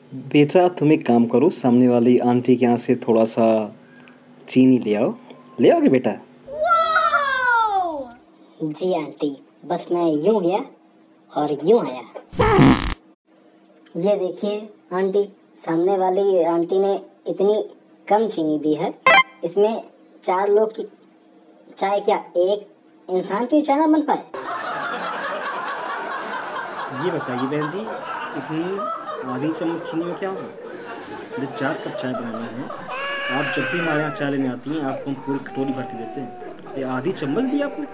बेटा तुम एक काम करो, सामने वाली आंटी के यहाँ से थोड़ा सा चीनी ले आओ। ले आओगे बेटा? जी आंटी, बस मैं यूं गया और यूं आया। ये देखिए आंटी, सामने वाली आंटी ने इतनी कम चीनी दी है। इसमें 4 लोग की चाय, क्या एक इंसान की चाय ना बन पाए? ये बताइए बहन जी, इतनी आधी चम्मच चीनी में क्या होगा? मुझे 4 कप चाय बनानी है। आप जब भी हमारे यहाँ चाय लेने आती हैं आपको हम पूरी कटोरी भर के देते हैं, ये आधी चम्मच दी आपने।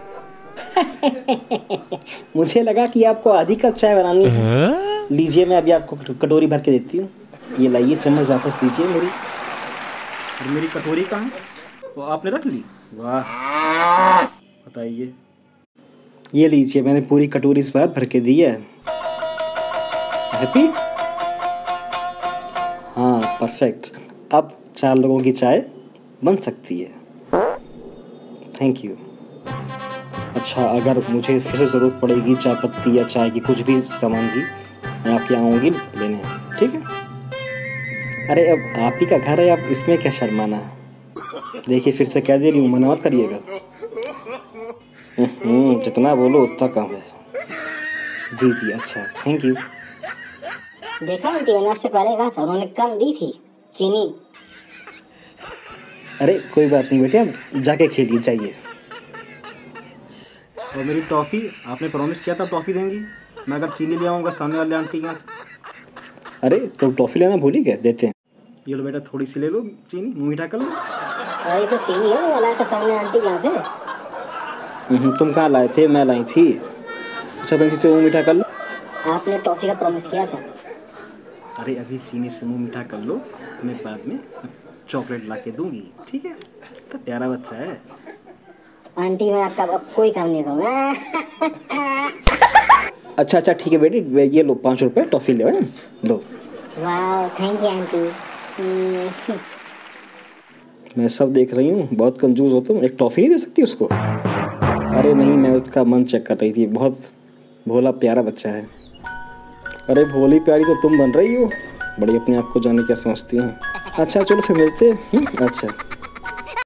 मुझे लगा कि आपको आधी कप चाय बनानी है। लीजिए, मैं अभी आपको कटोरी भर के देती हूँ। ये लाइए, चम्मच वापस दीजिए मेरी। और मेरी कटोरी कहाँ? वो आपने रख ली? वाह, बताइए। ये लीजिए, मैंने पूरी कटोरी इस बार भर के दी है। हैप्पी? हाँ, परफेक्ट। अब 4 लोगों की चाय बन सकती है। Thank you. अच्छा, अगर मुझे फिर से ज़रूरत पड़ेगी चाय पत्ती या चाय की कुछ भी सामान की, मैं आपके यहाँ आऊँगी लेने, ठीक है? अरे अब आप ही का घर है, आप इसमें क्या शर्माना है। देखिए फिर से कह दे रही हूँ, मना मत करिएगा। जितना बोलो उतना कम है। जी जी, अच्छा, थैंक यू। देखा आंटी, मैंने आपसे पहले कहा था, उन्होंने कम दी थी चीनी। अरे कोई बात नहीं बेटे, अब जाके खेलिए, जाइए। और मेरी टॉफ़ी, आपने प्रॉमिस किया था टॉफ़ी देंगी। मैं अगर चीनी ले आऊँगा सामने वाले आंटी के यहाँ से। अरे तो टॉफ़ी लेना भूल ही गए, देते हैं। ये लो बेटा, थोड़ी सी ले लो चीनी, मुँह मीठा कर लो। अरे तो चीनी है, मैं लाया था सामने आंटी के यहाँ से। तुम कहाँ लाए थे? मैं लाई थी। अच्छा बंकी से मुँह मीठा कर लो। आपने टॉफ़ी का प्रॉमिस किया था। अरे अभी चीनी से मुँह मीठा कर लो, तुम्हें बाद में चॉकलेट ला के दूँगी, ठीक है? तो प्यारा बच्चा है। आंटी मैं आपका अब कोई काम नहीं करूँगा। अच्छा अच्छा ठीक है बेटी, ये लो 5 रुपये टॉफ़ी ले आए, लो। वाह, थैंक यू आंटी। मैं सब देख रही हूँ, बहुत कंजूस हो तुम। एक टॉफ़ी नहीं दे सकती उसको? अरे नहीं, मैं उसका मन चेक कर रही थी, बहुत भोला प्यारा बच्चा है। अरे भोली प्यारी तो तुम बन रही हो, बड़ी अपने आप को जाने क्या समझती हूँ। अच्छा चलो फिर मिलते हैं। अच्छा।